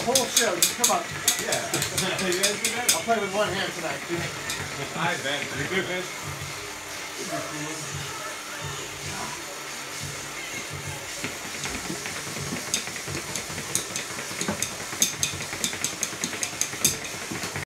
whole show. Just come up. Yeah. You guys do that? I'll play with one hand tonight, too. I bet. You good, man?